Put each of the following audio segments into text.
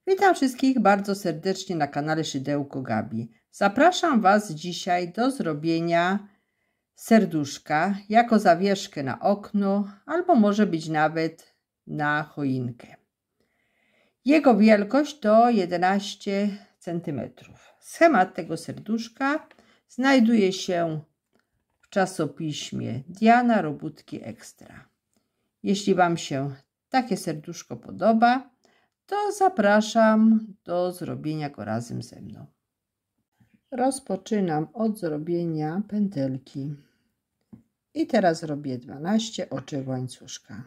Witam wszystkich bardzo serdecznie na kanale Szydełko Gabi. Zapraszam Was dzisiaj do zrobienia serduszka jako zawieszkę na okno, albo może być nawet na choinkę. Jego wielkość to 11 cm. Schemat tego serduszka znajduje się w czasopiśmie Diana Robótki Ekstra. Jeśli Wam się takie serduszko podoba, to zapraszam do zrobienia go razem ze mną. Rozpoczynam od zrobienia pętelki. I teraz robię 12 oczek łańcuszka.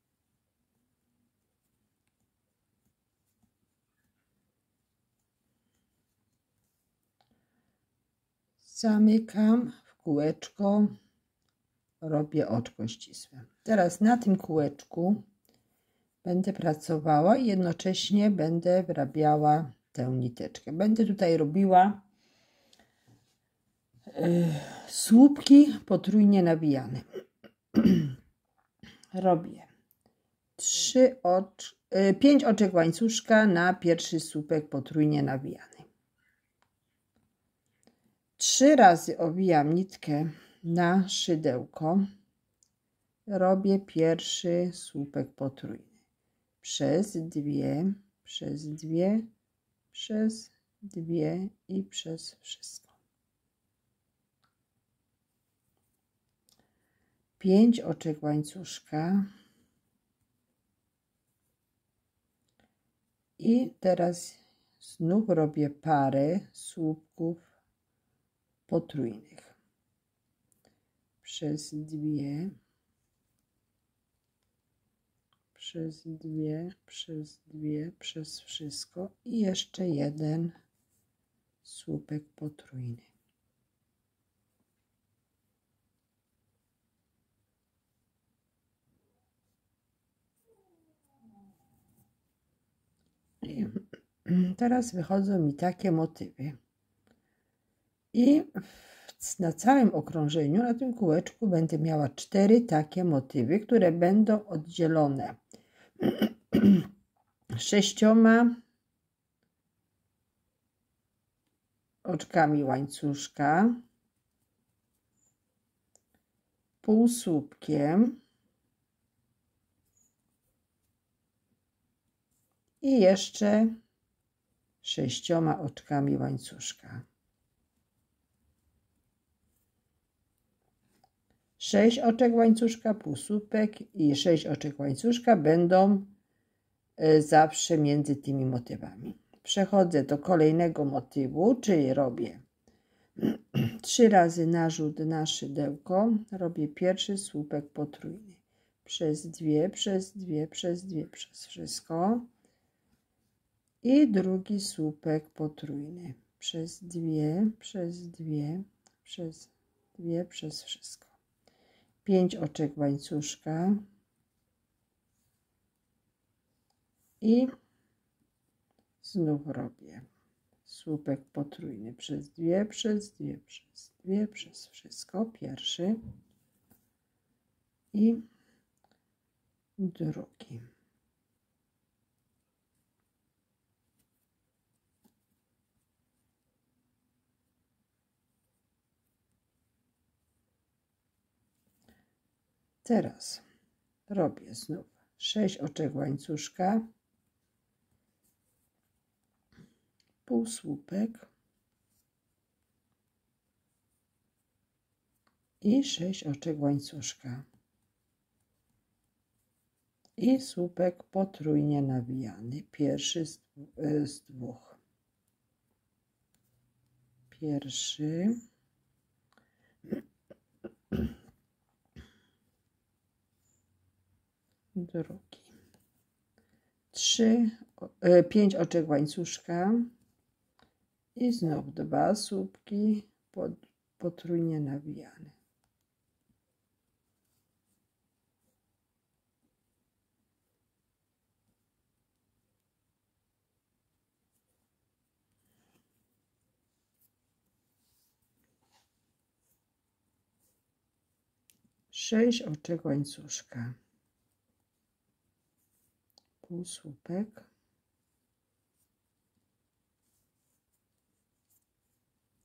Zamykam w kółeczko, robię oczko ścisłe. Teraz na tym kółeczku będę pracowała i jednocześnie będę wyrabiała tę niteczkę. Będę tutaj robiła słupki potrójnie nawijane. Robię 5 oczek łańcuszka na pierwszy słupek potrójnie nawijany. 3 razy owijam nitkę na szydełko. Robię pierwszy słupek potrójny. Przez 2, przez 2, przez 2 i przez wszystko. 5 oczek łańcuszka. I teraz znów robię parę słupków potrójnych. Przez 2, przez 2, przez 2, przez wszystko i jeszcze jeden słupek potrójny. I teraz wychodzą mi takie motywy. I na całym okrążeniu, na tym kółeczku będę miała 4 takie motywy, które będą oddzielone 6 oczkami łańcuszka, półsłupkiem i jeszcze 6 oczkami łańcuszka. 6 oczek łańcuszka, półsłupek i 6 oczek łańcuszka będą zawsze między tymi motywami. Przechodzę do kolejnego motywu, czyli robię 3 razy narzut na szydełko, robię pierwszy słupek potrójny. Przez 2, przez 2, przez 2, przez wszystko. I drugi słupek potrójny. Przez 2, przez 2, przez 2, przez wszystko. 5 oczek łańcuszka i znów robię słupek potrójny przez 2, przez 2, przez 2, przez wszystko. Pierwszy i drugi. Teraz robię znów 6 oczek łańcuszka, półsłupek i 6 oczek łańcuszka i słupek potrójnie nawijany, pierwszy z dwóch. Pierwszy, drugi. 5 oczek łańcuszka i znów 2 słupki potrójnie nawijane. Sześć oczek łańcuszka, półsłupek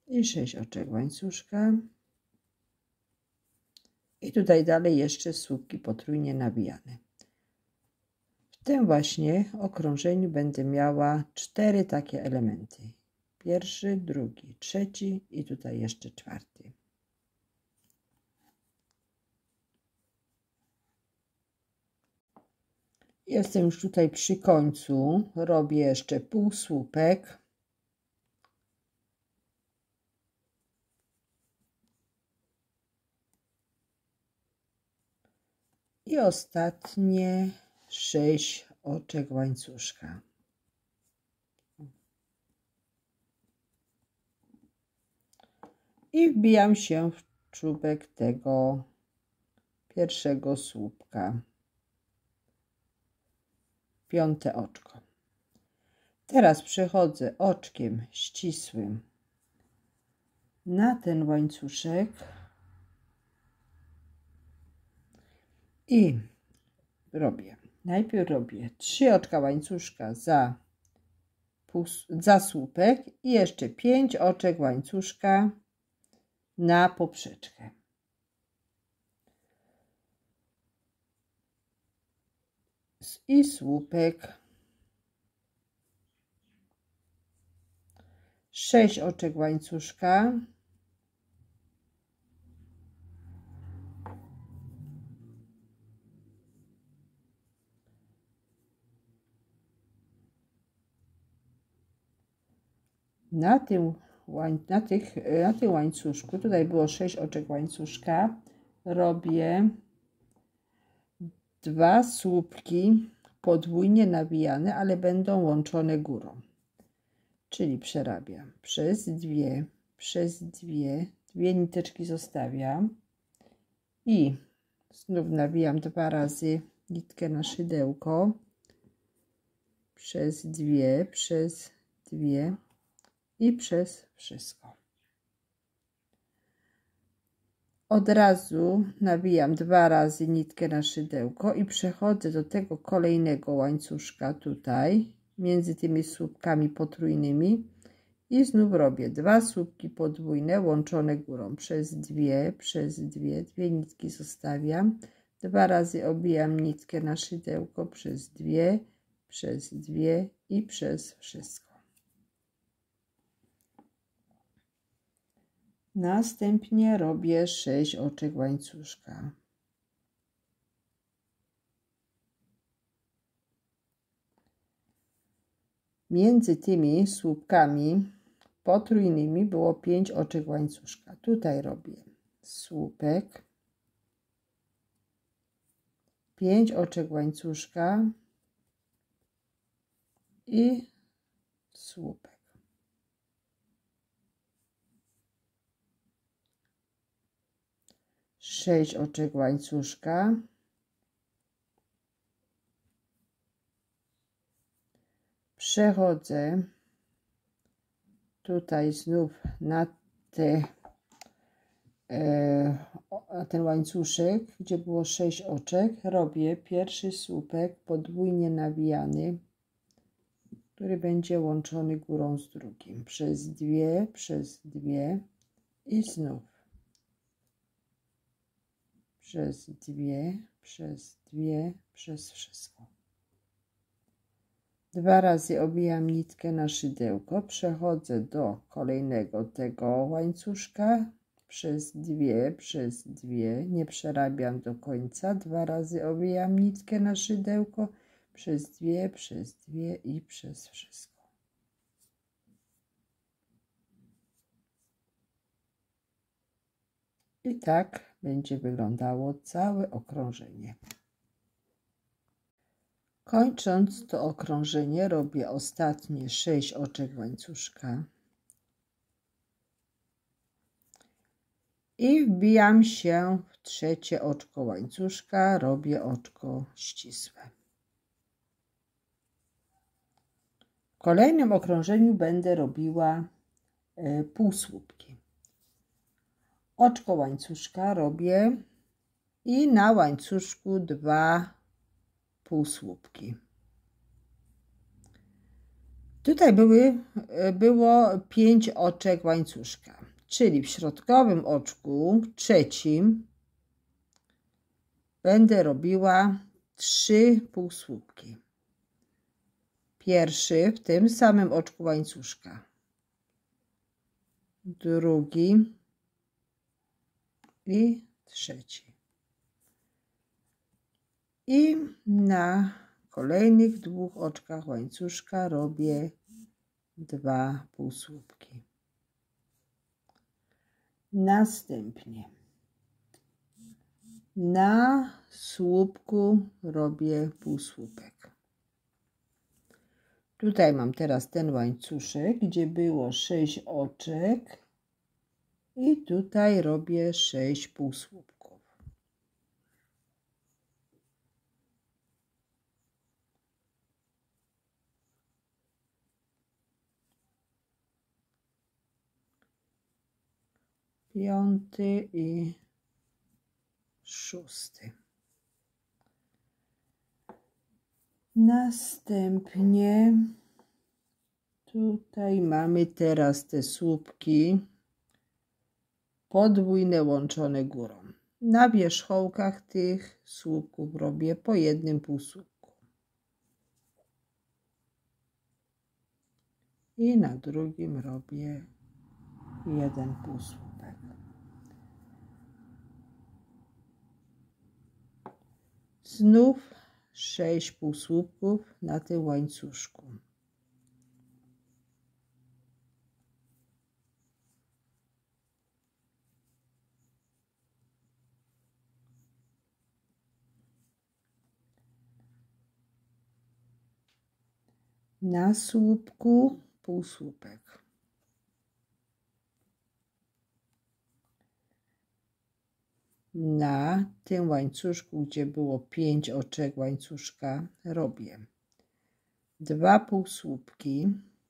i 6 oczek łańcuszka. I tutaj dalej jeszcze słupki potrójnie nawijane. W tym właśnie okrążeniu będę miała 4 takie elementy. Pierwszy, drugi, trzeci i tutaj jeszcze czwarty. Jestem już tutaj przy końcu. Robię jeszcze półsłupek. I ostatnie 6 oczek łańcuszka. I wbijam się w czubek tego pierwszego słupka. 5. oczko. Teraz przechodzę oczkiem ścisłym na ten łańcuszek i najpierw robię 3 oczka łańcuszka za słupek i jeszcze 5 oczek łańcuszka na poprzeczkę. I słupek, 6 oczek łańcuszka, na tym łańcuszku, tutaj było 6 oczek łańcuszka, robię 2 słupki podwójnie nawijane, ale będą łączone górą. Czyli przerabiam przez dwie niteczki zostawiam i znów nawijam 2 razy nitkę na szydełko, przez dwie i przez wszystko. Od razu nawijam 2 razy nitkę na szydełko i przechodzę do tego kolejnego łańcuszka tutaj, między tymi słupkami potrójnymi i znów robię 2 słupki podwójne łączone górą, przez dwie nitki zostawiam, 2 razy obijam nitkę na szydełko, przez dwie i przez wszystko. Następnie robię 6 oczek łańcuszka. Między tymi słupkami potrójnymi było 5 oczek łańcuszka. Tutaj robię słupek, 5 oczek łańcuszka i słupek. Sześć oczek łańcuszka, przechodzę tutaj znów na ten łańcuszek, gdzie było 6 oczek, robię pierwszy słupek podwójnie nawijany, który będzie łączony górą z drugim, przez dwie i znów przez dwie, przez wszystko. 2 razy obijam nitkę na szydełko, przechodzę do kolejnego tego łańcuszka, przez dwie, nie przerabiam do końca, 2 razy obijam nitkę na szydełko, przez dwie i przez wszystko. I tak będzie wyglądało całe okrążenie. Kończąc to okrążenie, robię ostatnie 6 oczek łańcuszka i wbijam się w trzecie oczko łańcuszka, robię oczko ścisłe. W kolejnym okrążeniu będę robiła półsłupki. Oczko łańcuszka robię i na łańcuszku 2 półsłupki. Tutaj było 5 oczek łańcuszka. Czyli w środkowym oczku trzecim będę robiła 3 półsłupki. Pierwszy w tym samym oczku łańcuszka, drugi i trzeci. I na kolejnych 2 oczkach łańcuszka robię 2 półsłupki. Następnie na słupku robię półsłupek. Tutaj mam teraz ten łańcuszek, gdzie było 6 oczek i tutaj robię 6 półsłupków. Piąty i 6. Następnie tutaj mamy teraz te słupki podwójne łączone górą. Na wierzchołkach tych słupków robię po jednym półsłupku. I na drugim robię 1 półsłupek. Znów 6 półsłupków na tym łańcuszku. Na słupku półsłupek. Na tym łańcuszku, gdzie było 5 oczek łańcuszka, robię 2 półsłupki.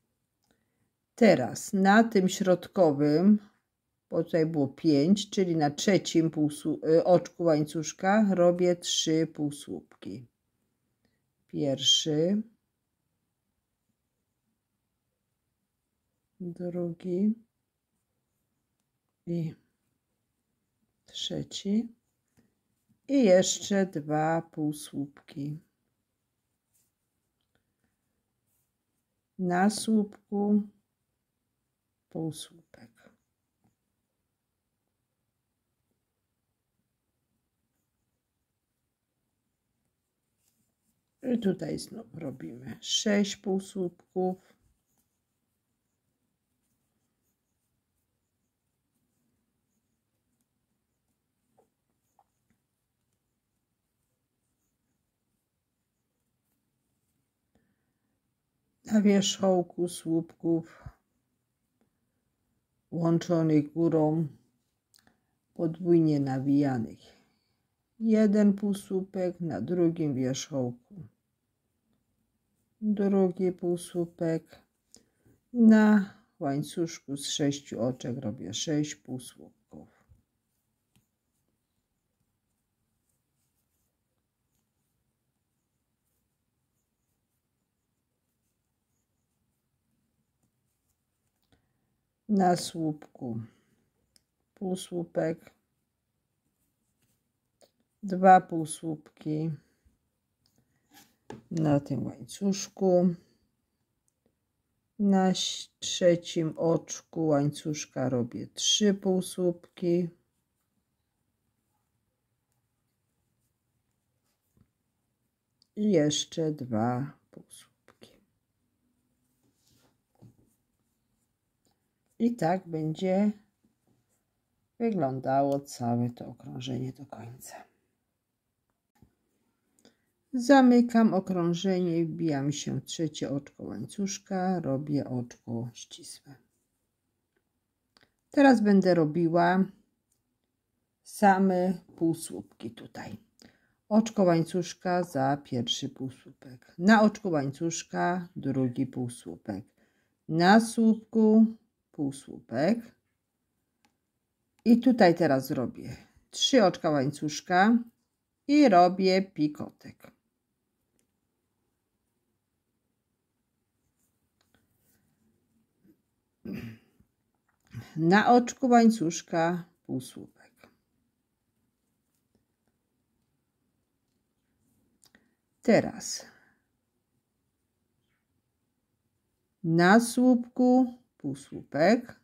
Teraz na tym środkowym, bo tutaj było 5, czyli na trzecim oczku łańcuszka robię 3 półsłupki. Pierwszy, drugi i trzeci i jeszcze 2 półsłupki. Na słupku półsłupek. I tutaj znów robimy 6 półsłupków. Na wierzchołku słupków łączonych górą podwójnie nawijanych 1 półsłupek, na drugim wierzchołku drugi półsłupek, na łańcuszku z 6 oczek robię 6 półsłupków. Na słupku półsłupek, 2 półsłupki na tym łańcuszku. Na trzecim oczku łańcuszka robię 3 półsłupki. I jeszcze 2 półsłupki. I tak będzie wyglądało całe to okrążenie do końca. Zamykam okrążenie, wbijam się w trzecie oczko łańcuszka, robię oczko ścisłe. Teraz będę robiła same półsłupki tutaj. Oczko łańcuszka za pierwszy półsłupek. Na oczku łańcuszka drugi półsłupek. Na słupku półsłupek. I tutaj teraz zrobię 3 oczka łańcuszka i robię pikotek. Na oczku łańcuszka półsłupek. Teraz na słupku półsłupek.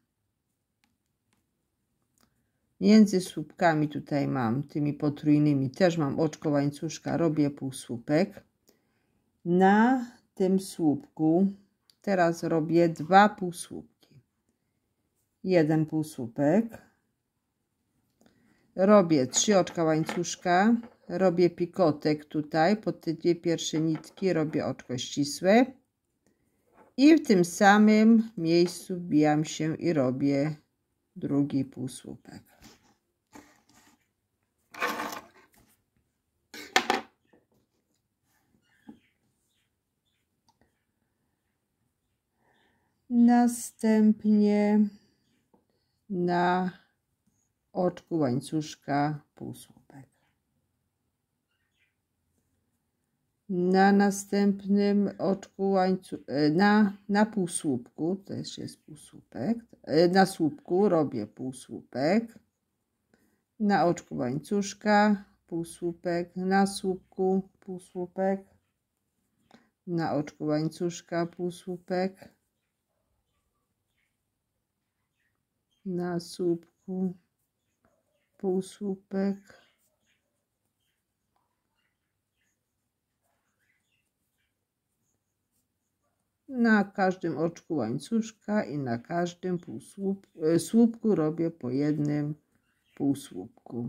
Między słupkami tutaj mam, tymi potrójnymi, też mam oczko łańcuszka, robię półsłupek. Na tym słupku teraz robię 2 półsłupki. 1 półsłupek. Robię 3 oczka łańcuszka, robię pikotek tutaj, pod te 2 pierwsze nitki robię oczko ścisłe. I w tym samym miejscu wbijam się i robię drugi półsłupek. Następnie na oczku łańcuszka półsłupek. Na następnym oczku na półsłupku, to jeszcze jest półsłupek, na słupku robię półsłupek, na oczku łańcuszka półsłupek, na słupku półsłupek, na oczku łańcuszka półsłupek, na słupku półsłupek, na każdym oczku łańcuszka i na każdym słupku robię po jednym półsłupku.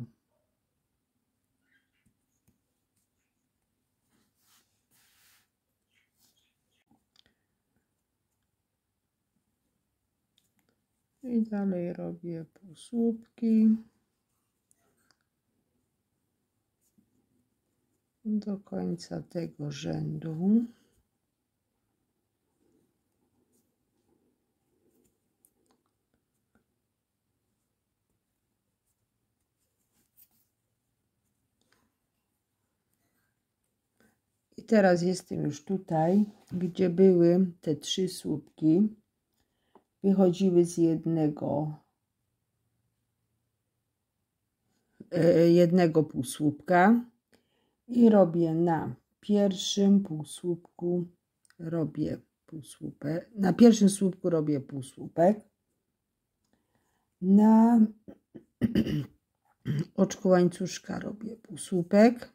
I dalej robię półsłupki do końca tego rzędu. I teraz jestem już tutaj, gdzie były te 3 słupki. Wychodziły z jednego półsłupka i robię na pierwszym półsłupku na pierwszym słupku robię półsłupek, na oczku łańcuszka robię półsłupek,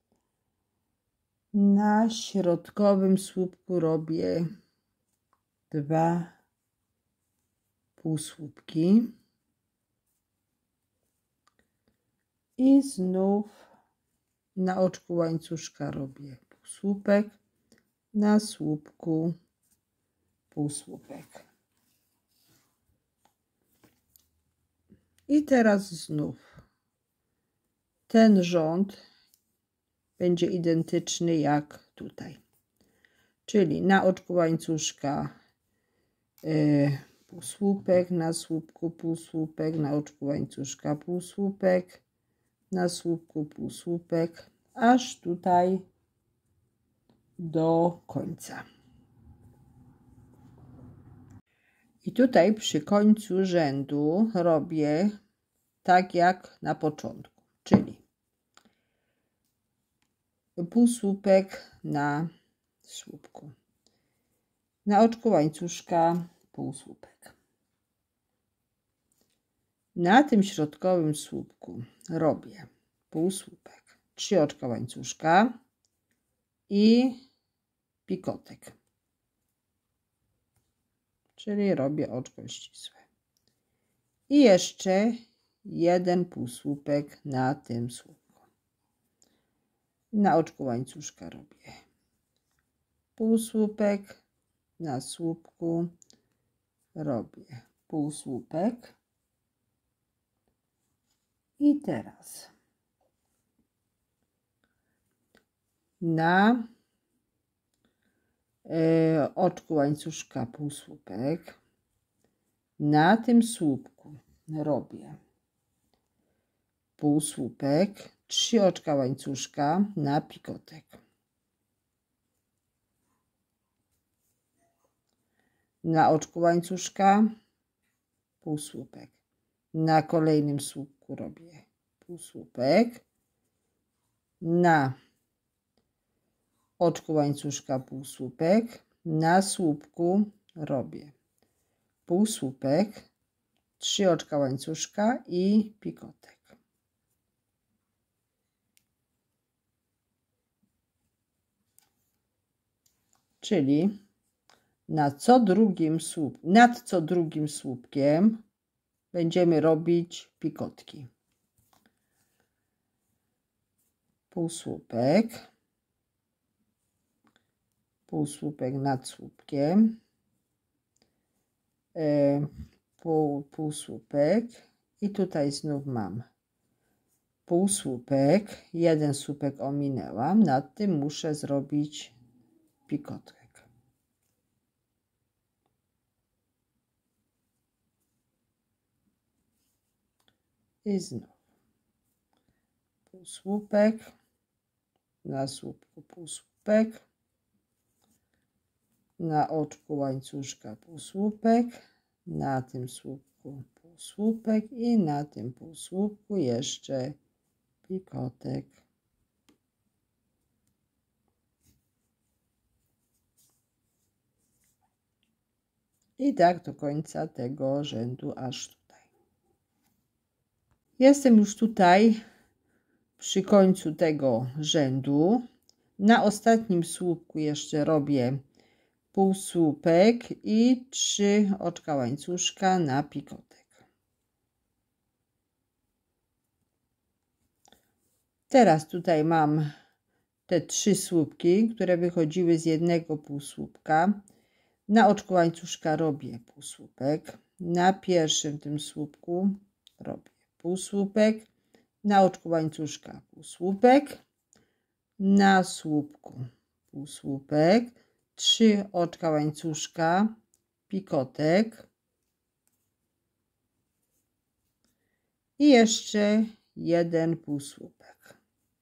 na środkowym słupku robię 2 półsłupki i znów na oczku łańcuszka robię półsłupek, na słupku półsłupek. I teraz znów ten rząd będzie identyczny jak tutaj, czyli na oczku łańcuszka półsłupek, na słupku półsłupek, na oczku łańcuszka półsłupek, na słupku półsłupek, aż tutaj do końca. I tutaj przy końcu rzędu robię tak jak na początku, czyli półsłupek na słupku, na oczku łańcuszka półsłupek. Na tym środkowym słupku robię półsłupek, 3 oczka łańcuszka i pikotek, czyli robię oczko ścisłe. I jeszcze 1 półsłupek na tym słupku. Na oczku łańcuszka robię półsłupek, na słupku robię półsłupek. I teraz na oczku łańcuszka półsłupek, na tym słupku robię półsłupek, 3 oczka łańcuszka na pikotek. Na oczku łańcuszka półsłupek. Na kolejnym słupku robię półsłupek. Na oczku łańcuszka półsłupek. Na słupku robię półsłupek, 3 oczka łańcuszka i pikotek. Czyli nad co drugim słupkiem będziemy robić pikotki. Półsłupek, półsłupek nad słupkiem, półsłupek i tutaj znów mam półsłupek, jeden słupek ominęłam, nad tym muszę zrobić pikotek. I znów półsłupek, na słupku półsłupek, na oczku łańcuszka półsłupek, na tym słupku półsłupek i na tym półsłupku jeszcze pikotek. I tak do końca tego rzędu aż tutaj. Jestem już tutaj przy końcu tego rzędu. Na ostatnim słupku jeszcze robię półsłupek i 3 oczka łańcuszka na pikotek. Teraz tutaj mam te 3 słupki, które wychodziły z jednego półsłupka. Na oczku łańcuszka robię półsłupek. Na pierwszym tym słupku robię półsłupek. Na oczku łańcuszka półsłupek. Na słupku półsłupek. 3 oczka łańcuszka, pikotek i jeszcze jeden półsłupek.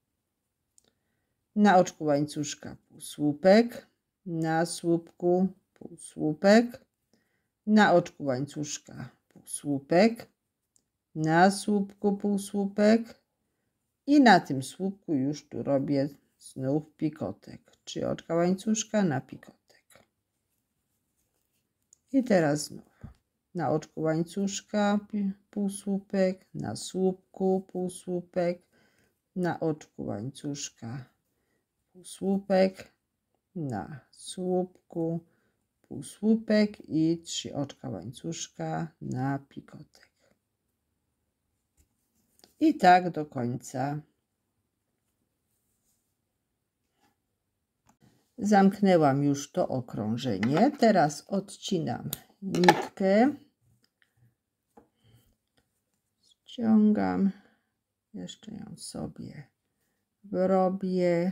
Na oczku łańcuszka półsłupek, na słupku półsłupek, na oczku łańcuszka półsłupek, na słupku półsłupek i na tym słupku już tu robię znów pikotek. 3 oczka łańcuszka na pikotek. I teraz znów na oczku łańcuszka półsłupek, na słupku półsłupek, na oczku łańcuszka półsłupek, na słupku półsłupek i 3 oczka łańcuszka na pikotek. I tak do końca. Zamknęłam już to okrążenie. Teraz odcinam nitkę. Ściągam. Jeszcze ją sobie wyrobię.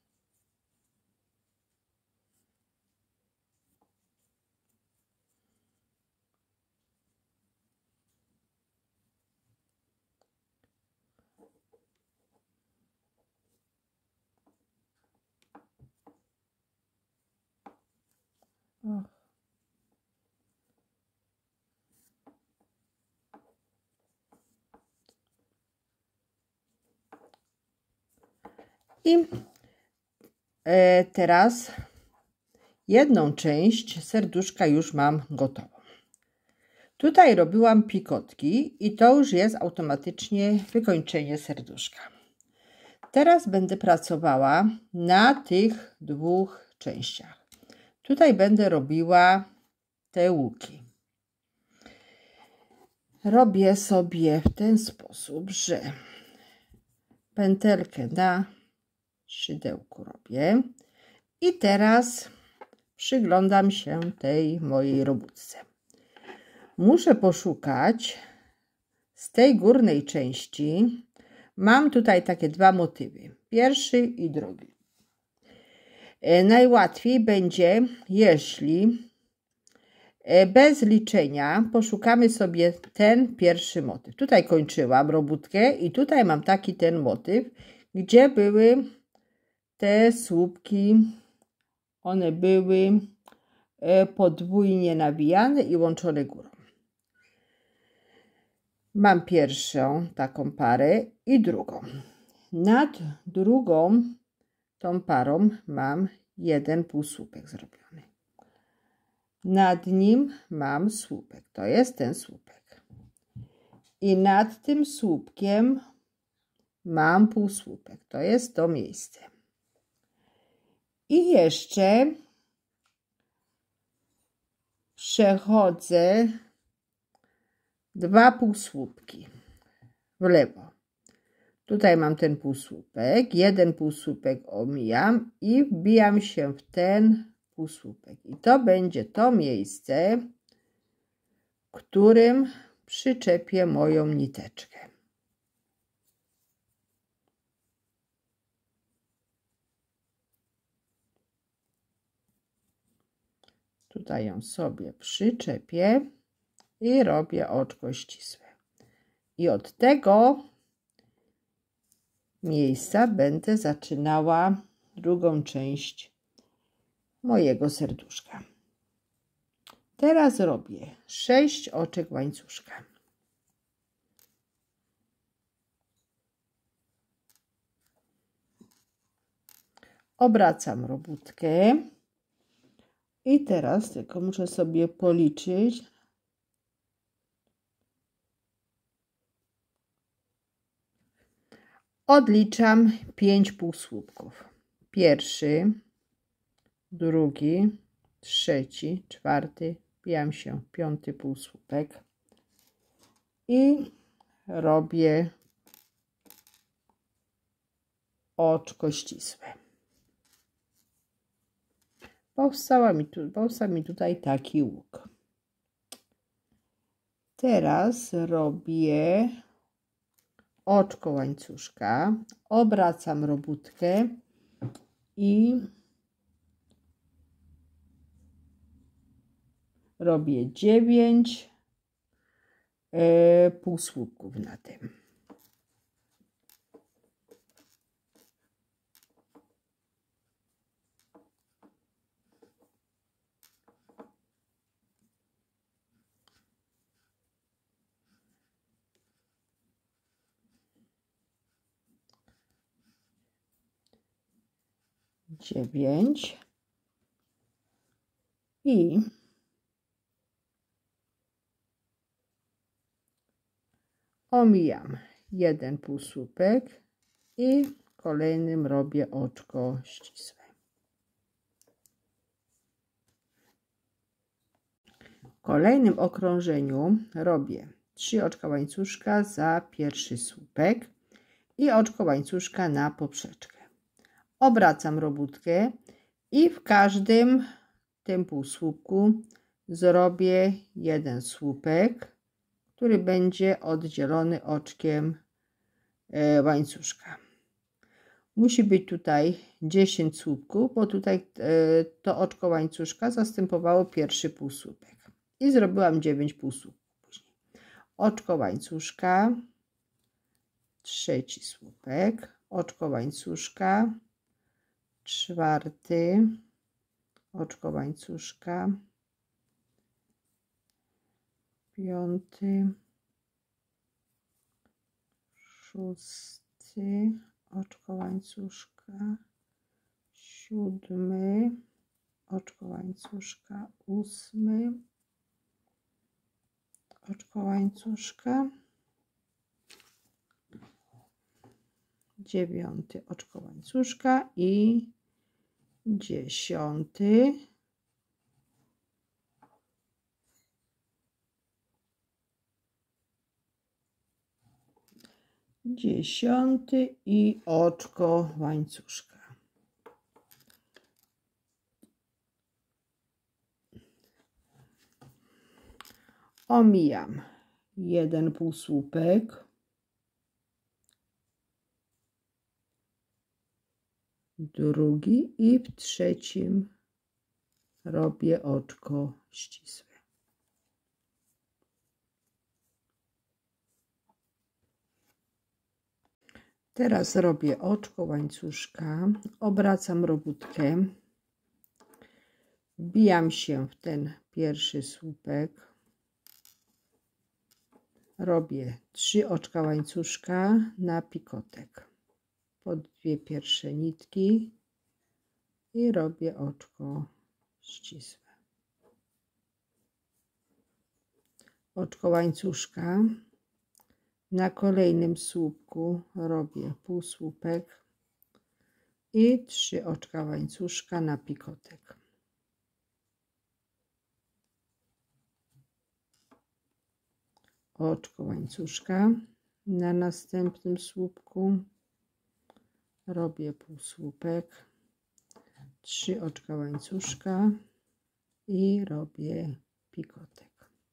I teraz jedną część serduszka już mam gotową. Tutaj robiłam pikotki i to już jest automatycznie wykończenie serduszka. Teraz będę pracowała na tych 2 częściach. Tutaj będę robiła te łuki. Robię sobie w ten sposób, że pętelkę na szydełku robię i teraz przyglądam się tej mojej robótce. Muszę poszukać z tej górnej części. Mam tutaj takie 2 motywy, pierwszy i drugi. Najłatwiej będzie, jeśli bez liczenia poszukamy sobie ten pierwszy motyw. Tutaj kończyłam robótkę i tutaj mam taki ten motyw, gdzie były te słupki, one były podwójnie nawijane i łączone górą. Mam pierwszą taką parę i drugą. Nad drugą tą parą mam jeden półsłupek zrobiony. Nad nim mam słupek, to jest ten słupek. I nad tym słupkiem mam półsłupek, to jest to miejsce. I jeszcze przechodzę 2 półsłupki w lewo. Tutaj mam ten półsłupek, jeden półsłupek omijam i wbijam się w ten półsłupek. I to będzie to miejsce, w którym przyczepię moją niteczkę. Tutaj ją sobie przyczepię i robię oczko ścisłe. I od tego miejsca będę zaczynała drugą część mojego serduszka. Teraz robię 6 oczek łańcuszka. Obracam robótkę i teraz tylko muszę sobie policzyć. Odliczam 5 półsłupków. Pierwszy, drugi, trzeci, czwarty, wbijam się w 5. półsłupek i robię oczko ścisłe. Powstał mi tutaj taki łuk. Teraz robię oczko łańcuszka, obracam robótkę i robię 9 półsłupków na tym. Dziewięć i omijam jeden półsłupek i kolejnym robię oczko ścisłe. W kolejnym okrążeniu robię 3 oczka łańcuszka za pierwszy słupek i oczko łańcuszka na poprzeczkę. Obracam robótkę i w każdym tym półsłupku zrobię jeden słupek, który będzie oddzielony oczkiem łańcuszka. Musi być tutaj 10 słupków, bo tutaj to oczko łańcuszka zastępowało pierwszy półsłupek. I zrobiłam 9 półsłupków później. Oczko łańcuszka, trzeci słupek, oczko łańcuszka, czwarty, oczko łańcuszka, piąty, szósty, oczko łańcuszka, siódmy, oczko łańcuszka, ósmy, oczko łańcuszka, dziewiąty, oczko łańcuszka i 10. Dziesiąty i oczko łańcuszka. Omijam jeden półsłupek, drugi i w trzecim robię oczko ścisłe. Teraz robię oczko łańcuszka, obracam robótkę, wbijam się w ten pierwszy słupek, robię 3 oczka łańcuszka na pikotek po 2 pierwsze nitki i robię oczko ścisłe. Oczko łańcuszka, na kolejnym słupku robię półsłupek i 3 oczka łańcuszka na pikotek. Oczko łańcuszka, na następnym słupku robię półsłupek, 3 oczka łańcuszka i robię pikotek.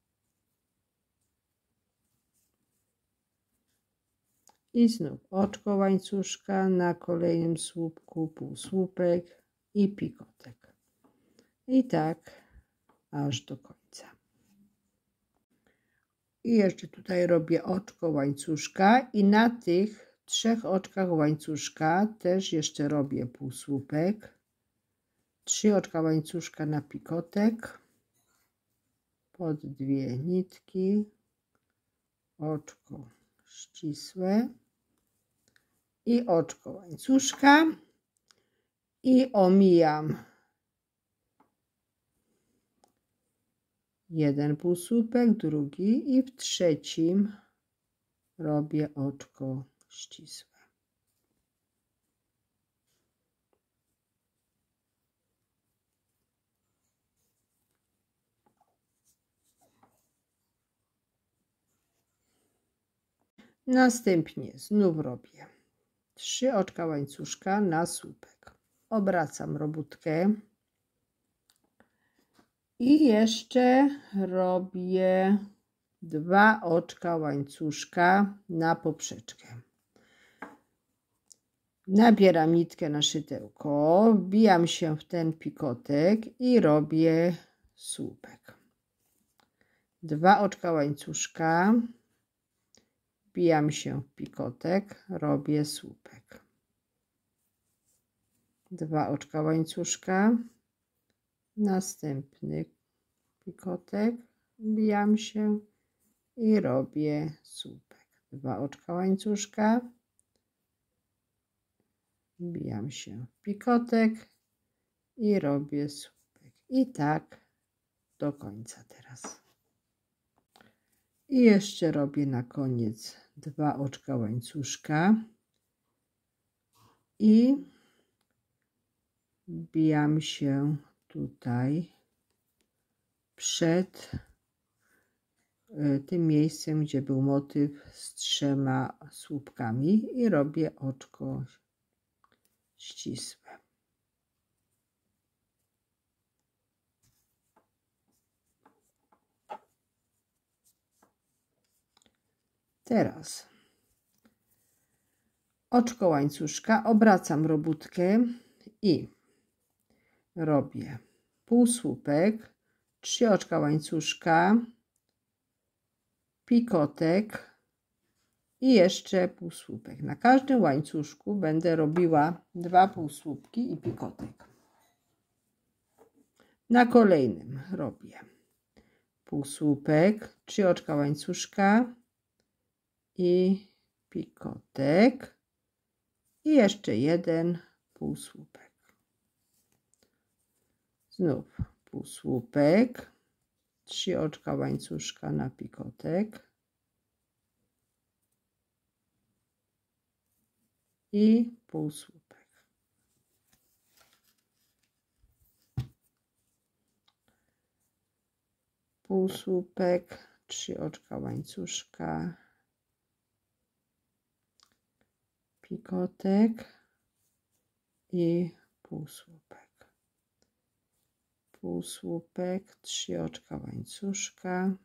I znów oczko łańcuszka, na kolejnym słupku półsłupek i pikotek. I tak aż do końca. I jeszcze tutaj robię oczko łańcuszka i na tych 3 oczkach łańcuszka też jeszcze robię półsłupek, 3 oczka łańcuszka na pikotek, pod 2 nitki, oczko ścisłe i oczko łańcuszka i omijam jeden półsłupek, drugi i w trzecim robię oczko ścisłe. Następnie znów robię 3 oczka łańcuszka na słupek. Obracam robótkę i jeszcze robię 2 oczka łańcuszka na poprzeczkę. Nabieram nitkę na szydełko, wbijam się w ten pikotek i robię słupek. 2 oczka łańcuszka, wbijam się w pikotek, robię słupek. 2 oczka łańcuszka, następny pikotek, wbijam się i robię słupek. 2 oczka łańcuszka, wbijam się w pikotek i robię słupek. I tak do końca teraz. I jeszcze robię na koniec 2 oczka łańcuszka i wbijam się tutaj przed tym miejscem, gdzie był motyw z 3 słupkami i robię oczko ścisłe. Teraz oczko łańcuszka, obracam robótkę i robię półsłupek, 3 oczka łańcuszka, pikotek i jeszcze półsłupek. Na każdym łańcuszku będę robiła 2 półsłupki i pikotek. Na kolejnym robię półsłupek, 3 oczka łańcuszka i pikotek i jeszcze jeden półsłupek. Znów półsłupek, 3 oczka łańcuszka na pikotek i półsłupek. Półsłupek, 3 oczka łańcuszka, pikotek i półsłupek. Półsłupek, 3 oczka łańcuszka,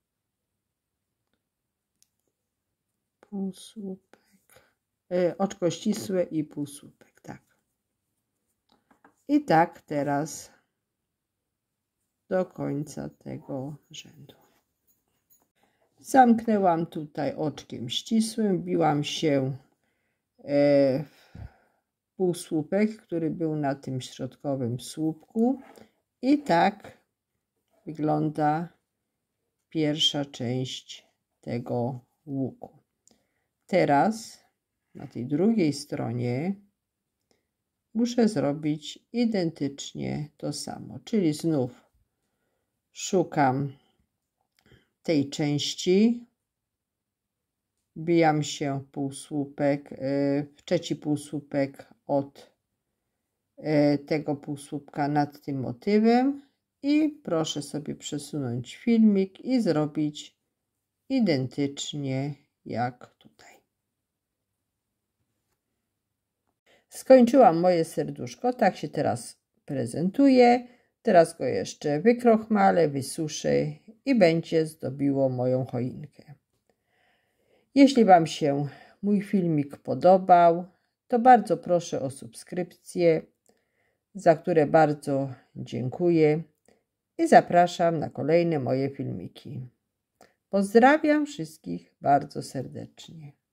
półsłupek, oczko ścisłe i półsłupek, tak. I tak teraz do końca tego rzędu. Zamknęłam tutaj oczkiem ścisłym, wbiłam się w półsłupek, który był na tym środkowym słupku i tak wygląda pierwsza część tego łuku. Teraz na tej drugiej stronie muszę zrobić identycznie to samo, czyli znów szukam tej części, wbijam się w trzeci półsłupek od tego półsłupka nad tym motywem i proszę sobie przesunąć filmik i zrobić identycznie jak tutaj. Skończyłam moje serduszko, tak się teraz prezentuje. Teraz go jeszcze wykrochmalę, wysuszę i będzie zdobiło moją choinkę. Jeśli Wam się mój filmik podobał, to bardzo proszę o subskrypcję, za które bardzo dziękuję i zapraszam na kolejne moje filmiki. Pozdrawiam wszystkich bardzo serdecznie.